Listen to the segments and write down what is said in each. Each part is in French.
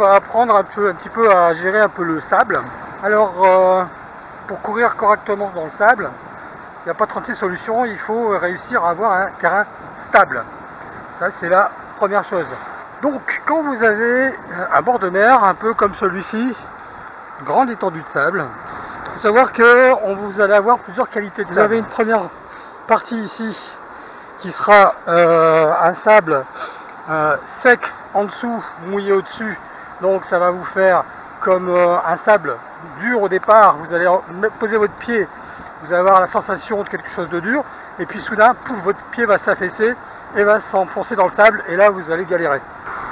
va apprendre un petit peu à gérer un peu le sable. Alors, pour courir correctement dans le sable, il n'y a pas 36 solutions, il faut réussir à avoir un terrain stable. Ça, c'est la première chose. Donc, quand vous avez un bord de mer, un peu comme celui-ci, grande étendue de sable, il faut savoir que vous allez avoir plusieurs qualités de sable. Vous avez une première partie ici qui sera un sable sec en dessous, mouillé au-dessus. Donc ça va vous faire comme un sable dur au départ. Vous allez poser votre pied, vous allez avoir la sensation de quelque chose de dur. Et puis soudain, pouf, votre pied va s'affaisser et va s'enfoncer dans le sable. Et là, vous allez galérer.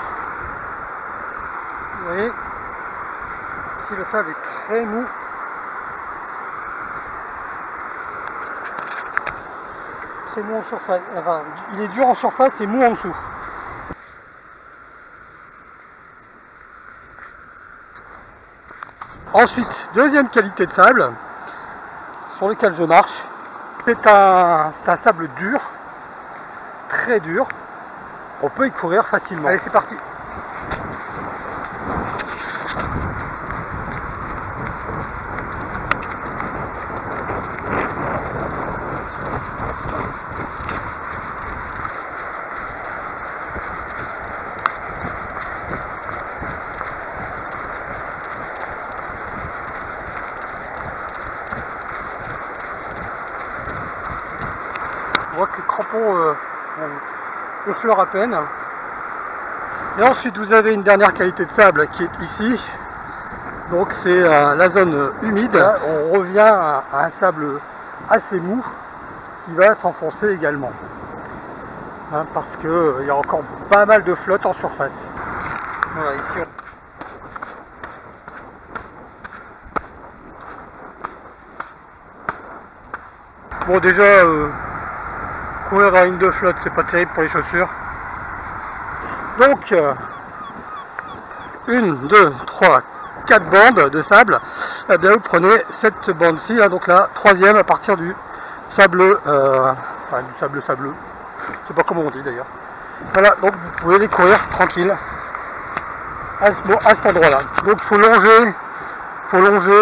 Vous voyez, ici le sable est très mou. Très mou en surface. Enfin, il est dur en surface et mou en dessous. Ensuite, deuxième qualité de sable sur lequel je marche, c'est un sable dur, très dur. On peut y courir facilement. Allez, c'est parti. On voit que les crampons effleurent à peine. Et ensuite vous avez une dernière qualité de sable qui est ici. Donc c'est la zone humide. Là, on revient à un sable assez mou qui va s'enfoncer également. Hein, parce qu'il y a encore pas mal de flotte en surface. Voilà, ici bon, déjà courir dans la ligne de flotte, c'est pas terrible pour les chaussures. Donc 1, 2, 3, 4 bandes de sable. Eh bien vous prenez cette bande-ci, là, donc la troisième à partir du sable, enfin du sable sableux. Je sais pas comment on dit d'ailleurs. Voilà, donc vous pouvez les courir tranquille à cet endroit-là. Donc il faut longer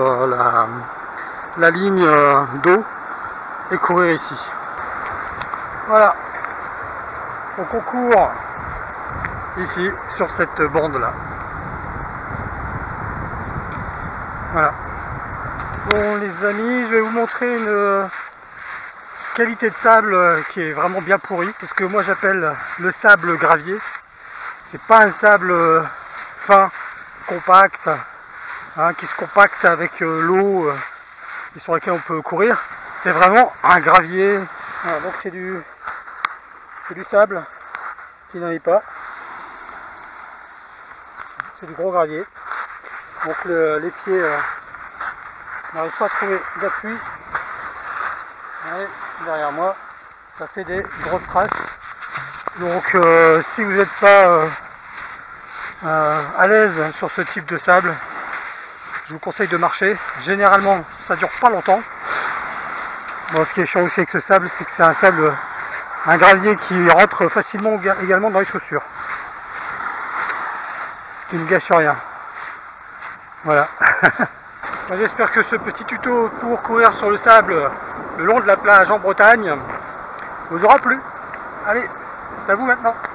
la ligne d'eau et courir ici. Voilà. Donc on court ici sur cette bande là. Voilà. Bon les amis, je vais vous montrer une qualité de sable qui est vraiment bien pourrie, parce que moi j'appelle le sable gravier. C'est pas un sable fin, compact, hein, qui se compacte avec l'eau et sur laquelle on peut courir. C'est vraiment un gravier. Voilà, donc c'est du sable qui n'en est pas. C'est du gros gravier. Donc les pieds n'arrivent pas à trouver d'appui. Derrière moi, ça fait des grosses traces. Donc si vous n'êtes pas à l'aise sur ce type de sable, je vous conseille de marcher. Généralement ça dure pas longtemps. Bon, ce qui est chiant aussi avec ce sable, c'est que c'est un gravier qui rentre facilement également dans les chaussures, ce qui ne gâche rien. Voilà. J'espère que ce petit tuto pour courir sur le sable le long de la plage en Bretagne vous aura plu. Allez, c'est à vous maintenant.